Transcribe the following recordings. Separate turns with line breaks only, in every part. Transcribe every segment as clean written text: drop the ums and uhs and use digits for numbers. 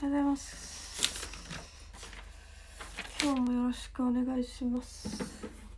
おはようございます。今日もよろしくお願いします。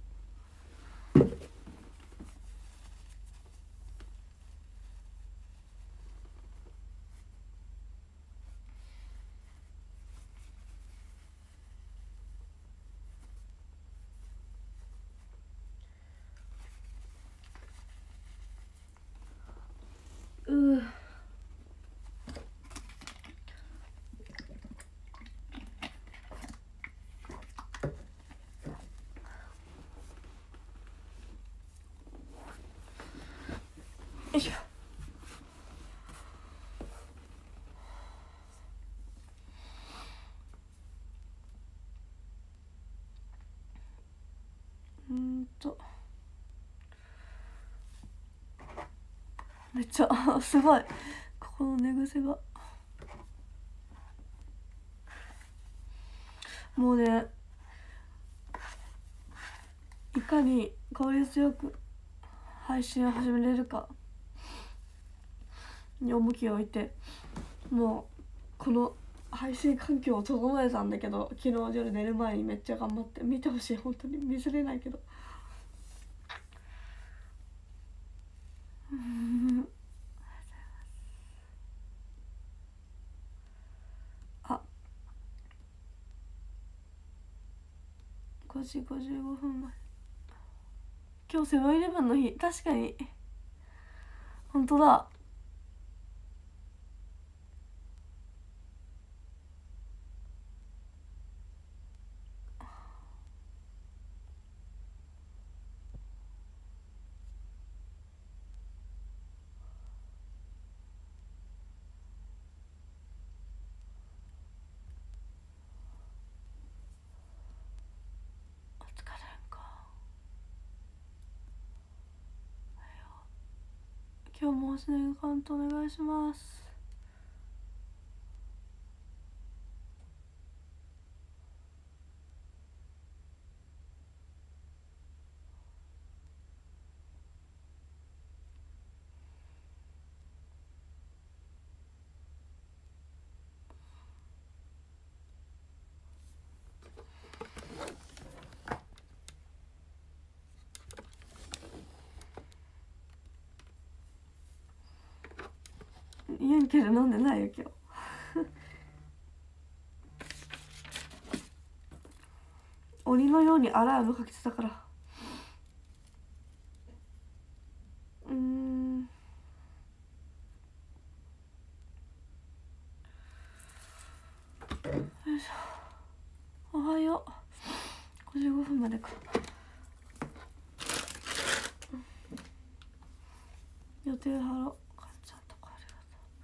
よいしょ。めっちゃすごい、ここの寝癖がもうね、いかに効率よく配信を始めれるかに重きを置いて、もうこの配信環境を整えたんだけど、昨日夜寝る前にめっちゃ頑張って、見てほしい、本当に見せれないけどあ、5時55分前。今日セブンイレブンの日、確かに本当だ。お疲れんか。今日も星野ゆかんとお願いします。ユンケル飲んでないよ今日鬼のようにアラームかけてたから。よいしょ。おはよう。55分までか。予定貼ろう。かんちゃんとかありが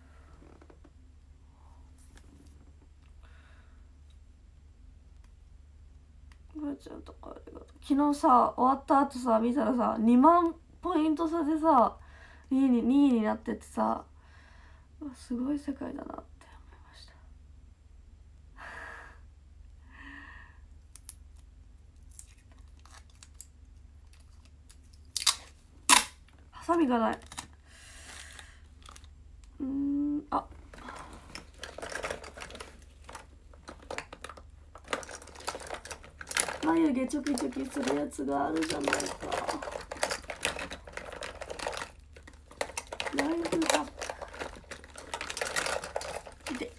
とう。かんちゃんとかありがとう。昨日さ、終わった後さ、見たらさ、2万ポイント差でさ、2位になっててさ、すごい世界だなって思いました。ハサミがない。あ、眉毛チョキチョキするやつがあるじゃないか。ライフハックで、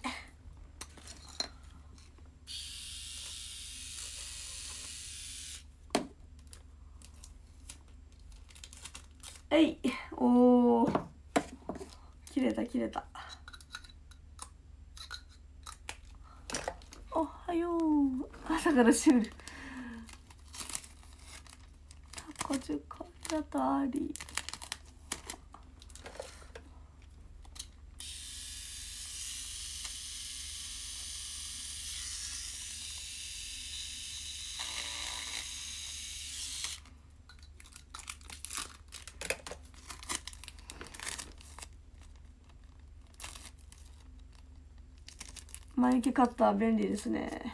えい、おー、切れた切れた。おはよう。朝からシュール。タコ10個だとあり。眉毛カッター便利ですね。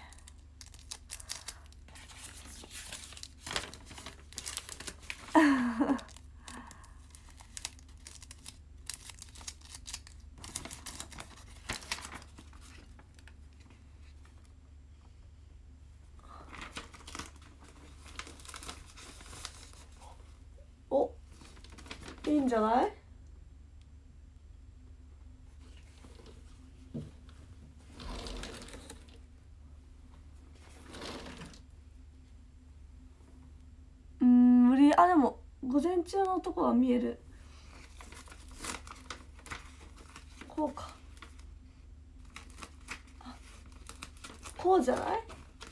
いんじゃない？無理。あ、でも午前中のとこは見える。こうか。こうじゃない？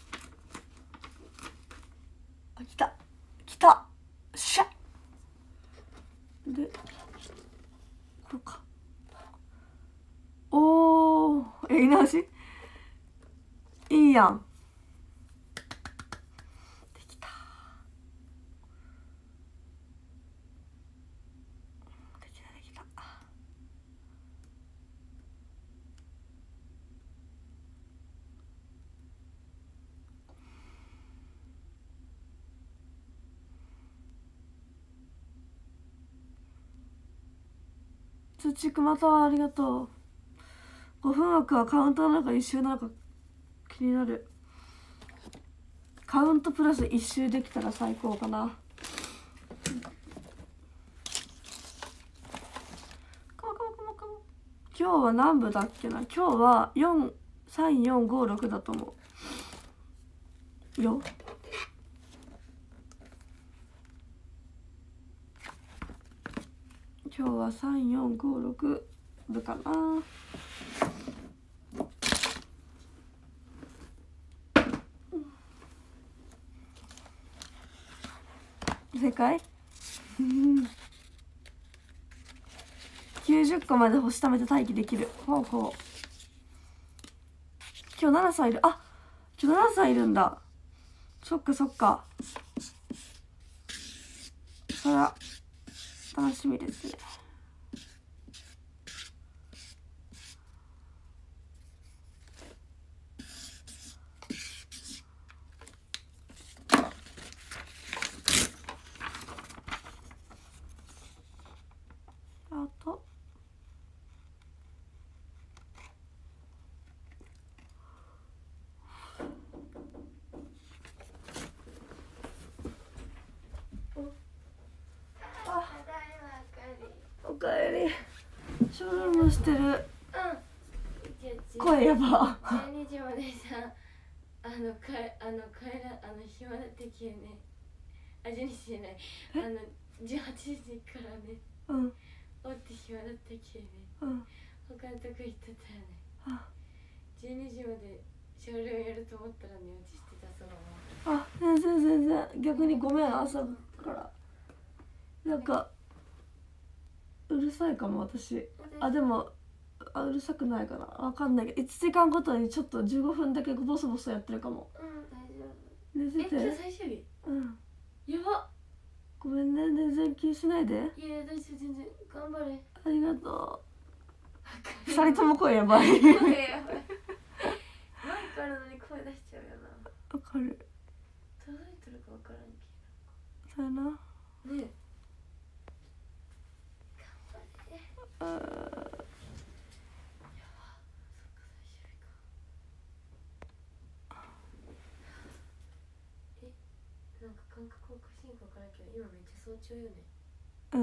あ、来た来た。しゃで、こうか。おー、言い直し。いいやん。できた。できたできた。通知くまたはありがとう。5分枠はカウントなのか1周なのか気になる。カウントプラス1周できたら最高かな。今日は何部だっけな。今日は43456だと思うよ。今日は3456部かな。正解90個まで星貯めて待機できる。ほうほう。今日7歳いる。あ、今日7歳いるんだ。そっかそっか。それは楽しみですね。あとおかえり。ショールームしてる。声やば。
12時までさ、暇だって消えね。12時じゃない。18時からね。
うん。
おって暇だって消えね。
うん。
他のとこ行ってたよね。12時までショールームやると思ったら寝落ちしてたそのまま。
あ、全然逆にごめん、朝からなんかうるさいかも私。あ、でもうるさくないかな、わかんないけど1時間ごとにちょっと15分だけボソボソやってるかも。
大丈夫。
寝てて。
今日最終日。やば。
ごめんね、全然気にしないで。
いや大丈夫、全然頑張れ。
ありがとう。2人とも声やばい。
声やばい。マイクあるのに声出しちゃうよな。
わかる。
届いてるかわからんけ
そうやな。
どねえ。頑張れ。やば。そっか、最終日か。なんか感覚おかしいんかわからんけど今めっちゃ早朝よね。
うん。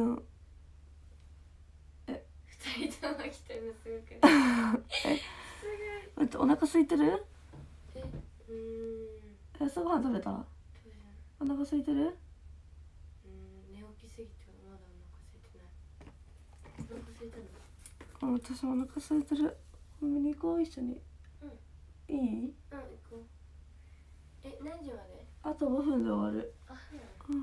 2人とも来てるのすごくない？すごい。
待って、お腹空いてる？朝ごはん食べた？お腹空いてる？
寝起きすぎてまだお腹空いてない。お腹空いたの？
私もお腹空いてる。コンビニ行こう、一緒に。いい？
行こう。何時まで？
あと5分で終わる。
あ、
うん。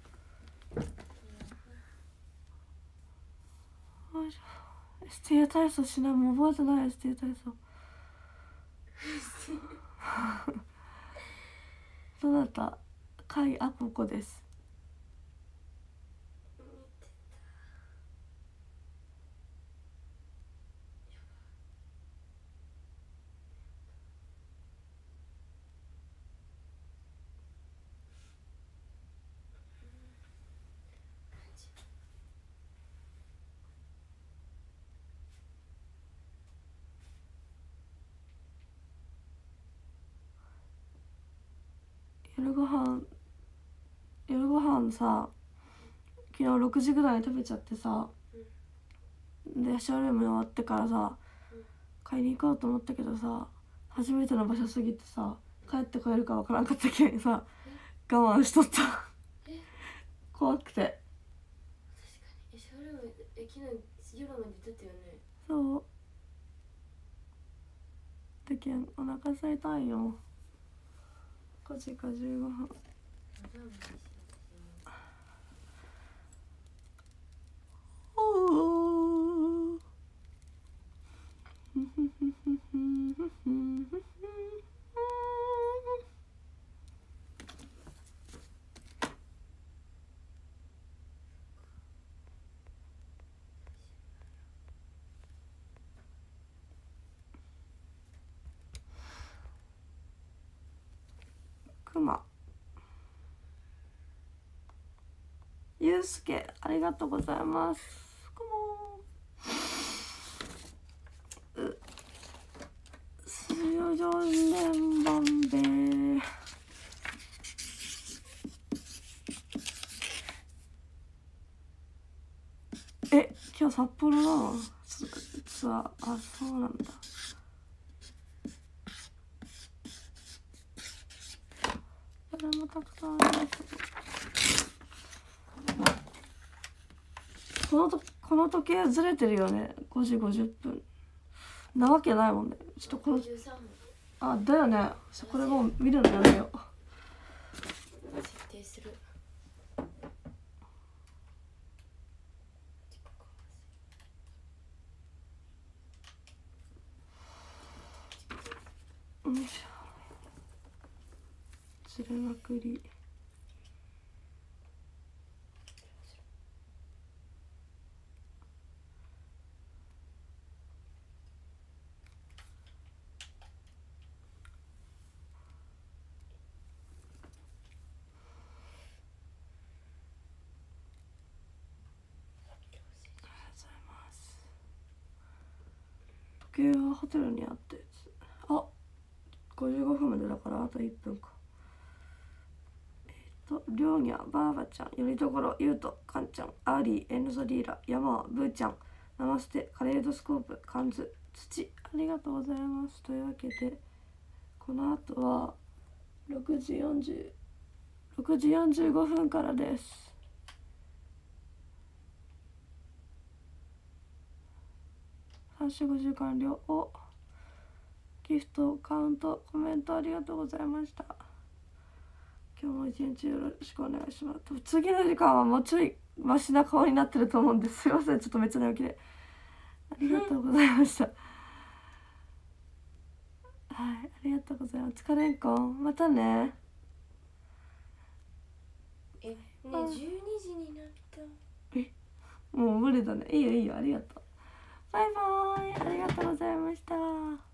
スティア体操しない。もう覚えてない。スティア体操。どなた？甲斐あここです。夜ご飯さ、 昨日6時ぐらいに食べちゃってさ、でショールーム終わってからさ買いに行こうと思ったけどさ、初めての場所すぎてさ帰ってこれるかわからんかったけんさ我慢しとった怖くて。
確かにショールーム昨日夜まで出てたよね。
そうだけんお腹空いたんよ。5時か15分。くまゆうすけありがとうございます。くますよじょんねんばんべー。今日札幌のツアー。あ、そうなんだ。それもたくさんあります。この時計ずれてるよね。5時50分なわけないもんね。ちょっとこのあだよね。これもう見るのやめよう。
設定する。
よいしょ。ずれまくり。時計はホテルにあったやつ。あ、55分までだからあと1分か。りょうにゃ、ばあばちゃん、よりどころ、ゆうと、かんちゃん、アーリー、エンドソリーラ、ヤマワ、ブーちゃん、ナマステ、カレードスコープ、カンズ、土、ありがとうございます。というわけでこの後は6時45分からです。345時完了。おギフトカウントコメントありがとうございました。今日も一日よろしくお願いします。次の時間はもうちょいマシな顔になってると思うんです。すいません、ちょっとめっちゃ寝起きで。ありがとうございました。はい、ありがとうございます。疲れんこん、またね。
ね、12時になった。
もう無理だね。いいよいいよ、ありがとう。バイバーイ、ありがとうございました。